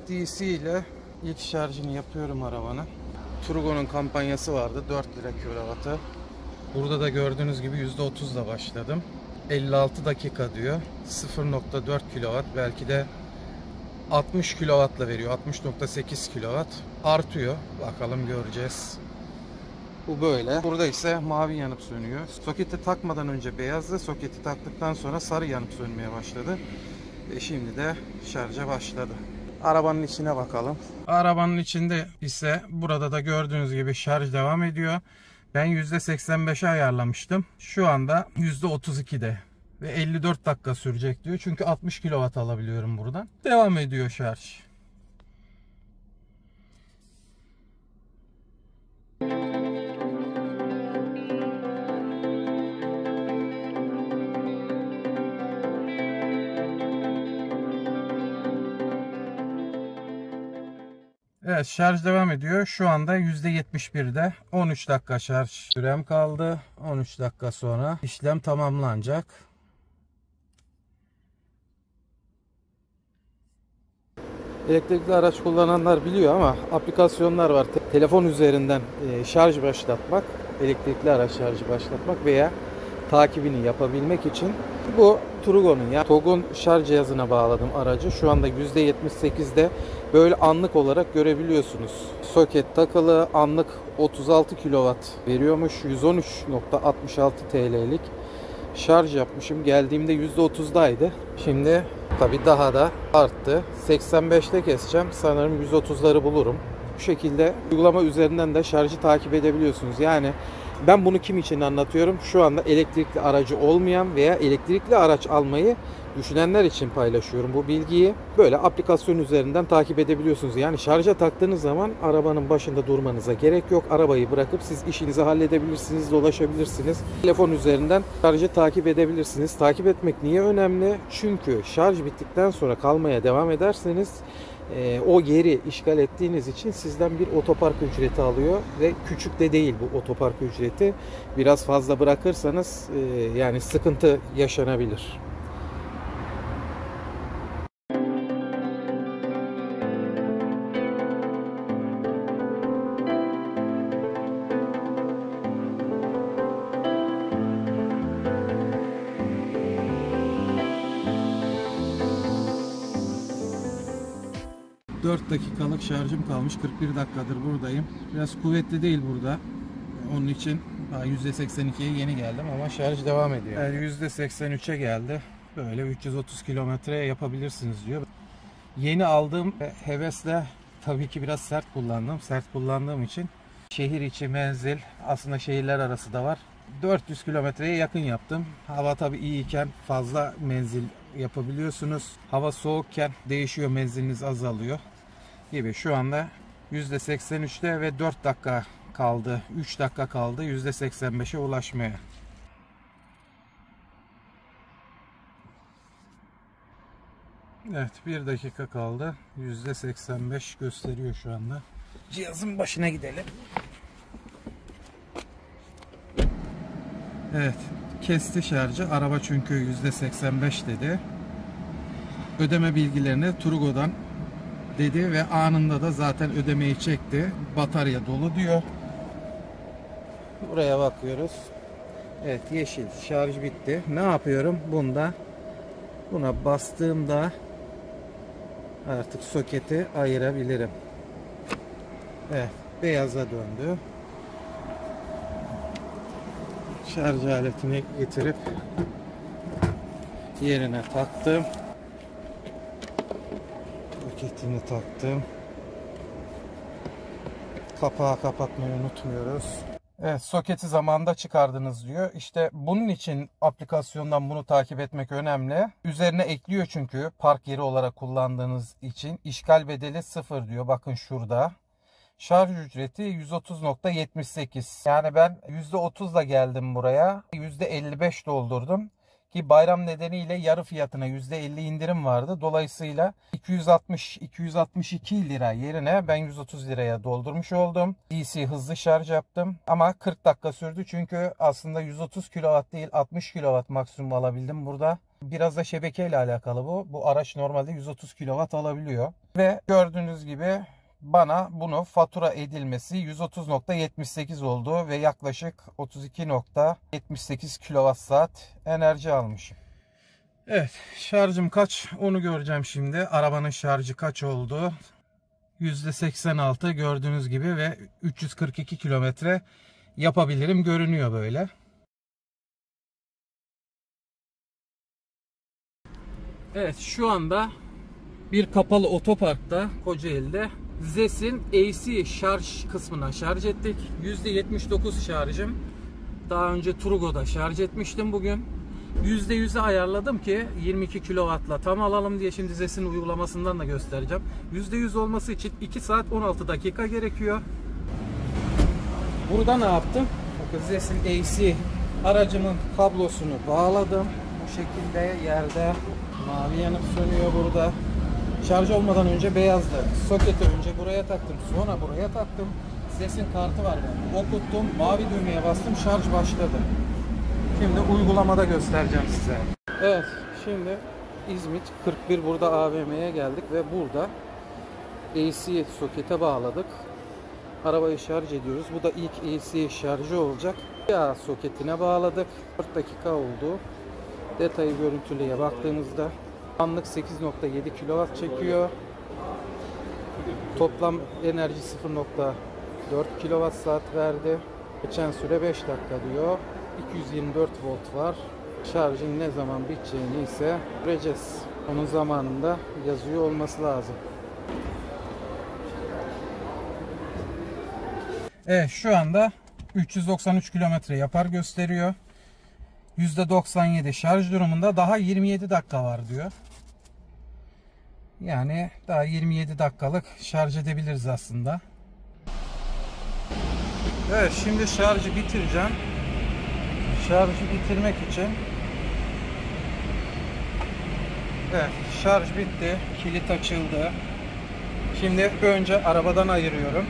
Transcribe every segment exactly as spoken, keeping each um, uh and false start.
D C ile ilk şarjını yapıyorum arabanın. Turgo'nun kampanyası vardı, dört lira kilovatı. Burada da gördüğünüz gibi yüzde otuz ile başladım. elli altı dakika diyor. sıfır nokta dört kilowatt, belki de altmış kilowattla veriyor. altmış nokta sekiz kilowatt artıyor. Bakalım, göreceğiz. Bu böyle. Burada ise mavi yanıp sönüyor. Soketi takmadan önce beyazdı. Soketi taktıktan sonra sarı yanıp sönmeye başladı. Ve şimdi de şarja başladı. Arabanın içine bakalım. Arabanın içinde ise burada da gördüğünüz gibi şarj devam ediyor. Ben yüzde seksen beşe ayarlamıştım. Şu anda yüzde otuz ikide. Ve elli dört dakika sürecek diyor. Çünkü altmış kilowatt alabiliyorum buradan. Devam ediyor şarj. Evet, şarj devam ediyor. Şu anda yüzde yetmiş birde. on üç dakika şarj sürem kaldı. on üç dakika sonra işlem tamamlanacak. Elektrikli araç kullananlar biliyor ama aplikasyonlar var. Te telefon üzerinden e, şarj başlatmak, elektrikli araç şarjı başlatmak veya takibini yapabilmek için. Bu Turgo'nun ya TOG'un şarj cihazına bağladım aracı. Şu anda yüzde yetmiş sekizde böyle anlık olarak görebiliyorsunuz. Soket takılı, anlık otuz altı kilowatt veriyormuş. yüz on üç nokta altmış altı T L'lik şarj yapmışım. Geldiğimde yüzde otuzdaydı. Şimdi tabi daha da arttı. seksen beşte keseceğim. Sanırım yüz otuzları bulurum. Bu şekilde uygulama üzerinden de şarjı takip edebiliyorsunuz. Yani ben bunu kim için anlatıyorum? Şu anda elektrikli aracı olmayan veya elektrikli araç almayı düşünenler için paylaşıyorum bu bilgiyi. Böyle aplikasyon üzerinden takip edebiliyorsunuz. Yani şarja taktığınız zaman arabanın başında durmanıza gerek yok. Arabayı bırakıp siz işinizi halledebilirsiniz, dolaşabilirsiniz. Telefon üzerinden şarjı takip edebilirsiniz. Takip etmek niye önemli? Çünkü şarj bittikten sonra kalmaya devam ederseniz E, o yeri işgal ettiğiniz için sizden bir otopark ücreti alıyor ve küçük de değil bu otopark ücreti. Biraz fazla bırakırsanız e, yani sıkıntı yaşanabilir. dört dakikalık şarjım kalmış. kırk bir dakikadır buradayım. Biraz kuvvetli değil burada. Onun için yüzde seksen ikiye yeni geldim ama şarj devam ediyor. Yani yüzde seksen üçe geldi. Böyle üç yüz otuz kilometre yapabilirsiniz diyor. Yeni aldığım hevesle tabii ki biraz sert kullandım. Sert kullandığım için şehir içi menzil, aslında şehirler arası da var. dört yüz kilometreye yakın yaptım. Hava tabii iyiyken fazla menzil yapabiliyorsunuz. Hava soğukken değişiyor, menziliniz azalıyor gibi. Şu anda yüzde seksen üçte ve dört dakika kaldı. üç dakika kaldı yüzde seksen beşe ulaşmaya. Evet, bir dakika kaldı. yüzde seksen beş gösteriyor şu anda. Cihazın başına gidelim. Evet, kesti şarjı. Araba çünkü yüzde seksen beş dedi. Ödeme bilgilerini Turgo'dan dedi ve anında da zaten ödemeyi çekti. Batarya dolu diyor. Buraya bakıyoruz. Evet, yeşil şarj bitti. Ne yapıyorum? Bunda buna bastığımda artık soketi ayırabilirim. Evet, beyaza döndü. Şarj aletini getirip yerine taktım. Soketini taktım. Kapağı kapatmayı unutmuyoruz. Evet, soketi zamanında çıkardınız diyor. İşte bunun için aplikasyondan bunu takip etmek önemli. Üzerine ekliyor çünkü park yeri olarak kullandığınız için. İşgal bedeli sıfır diyor. Bakın şurada. Şarj ücreti yüz otuz nokta yetmiş sekiz. Yani ben yüzde otuzla geldim buraya. yüzde elli beş doldurdum. Ki bayram nedeniyle yarı fiyatına yüzde elli indirim vardı. Dolayısıyla iki yüz altmış iki yüz altmış iki lira yerine ben yüz otuz liraya doldurmuş oldum. D C hızlı şarj yaptım ama kırk dakika sürdü çünkü aslında yüz otuz kilowatt değil altmış kilowatt maksimum alabildim burada. Biraz da şebekeyle alakalı bu. Bu araç normalde yüz otuz kilowatt alabiliyor. Ve gördüğünüz gibi bana bunu fatura edilmesi yüz otuz nokta yetmiş sekiz oldu ve yaklaşık otuz iki nokta yetmiş sekiz kilowatt saat enerji almışım. Evet, şarjım kaç onu göreceğim şimdi. Arabanın şarjı kaç oldu? yüzde seksen altı gördüğünüz gibi ve üç yüz kırk iki kilometre yapabilirim görünüyor böyle. Evet, şu anda bir kapalı otoparkta Kocaeli'de ZES'in A C şarj kısmına şarj ettik. yüzde yetmiş dokuz şarjım. Daha önce Trugo'da şarj etmiştim bugün. yüzde yüze ayarladım ki yirmi iki kilowattla tam alalım diye. Şimdi ZES'in uygulamasından da göstereceğim. yüzde yüz olması için iki saat on altı dakika gerekiyor. Burada ne yaptım? ZES'in A C aracımın kablosunu bağladım. Bu şekilde yerde mavi yanıp sönüyor burada. Şarj olmadan önce beyazdı. Soketi önce buraya taktım, sonra buraya taktım. ZES'in kartı var benim. Okuttum, mavi düğmeye bastım, şarj başladı. Şimdi uygulamada göstereceğim size. Evet, şimdi İzmit kırk bir burada A V M'ye geldik ve burada A C sokete bağladık. Arabayı şarj ediyoruz. Bu da ilk A C şarjı olacak. Ya soketine bağladık. dört dakika oldu. Detayı görüntülüye baktığımızda anlık sekiz nokta yedi kilowatt çekiyor. Toplam enerji sıfır nokta dört kilowatt saat verdi. Geçen süre beş dakika diyor. iki yüz yirmi dört volt var. Şarjın ne zaman biteceğini ise göreceğiz. Onun zamanında yazıyor olması lazım. Evet, şu anda üç yüz doksan üç kilometre yapar gösteriyor. yüzde doksan yedi şarj durumunda, daha yirmi yedi dakika var diyor. Yani daha yirmi yedi dakikalık şarj edebiliriz aslında. Evet, şimdi şarjı bitireceğim. Şarjı bitirmek için evet, şarj bitti. Kilit açıldı. Şimdi önce arabadan ayırıyorum.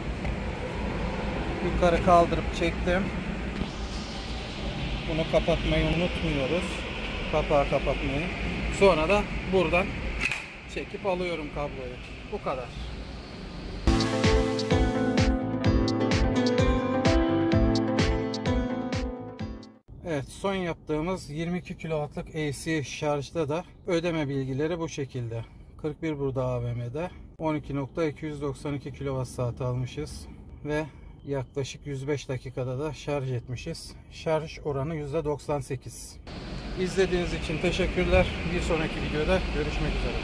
Yukarı kaldırıp çektim. Bunu kapatmayı unutmuyoruz. Kapağı kapatmayı. Sonra da buradan çekip alıyorum kabloyu. Bu kadar. Evet, son yaptığımız yirmi iki kilowattlık A C şarjda da ödeme bilgileri bu şekilde. kırk bir burada A V M'de on iki nokta iki yüz doksan iki kilowatt saat almışız ve yaklaşık yüz beş dakikada da şarj etmişiz. Şarj oranı yüzde doksan sekiz. İzlediğiniz için teşekkürler. Bir sonraki videoda görüşmek üzere.